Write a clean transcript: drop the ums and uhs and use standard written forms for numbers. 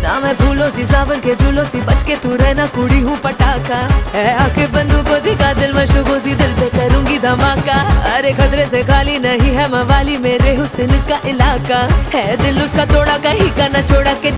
ना मैं फूलों सी सावन के झूलों सी, बच के तू रहना कुड़ी हूँ पटाखा। है आके बंदूकों सी का दिल मशूकों सी, दिल पे करूंगी धमाका। अरे खतरे से खाली नहीं है मवाली, मेरे हुस्न का इलाका है। दिल उसका तोड़ा कहीं का न छोड़ा के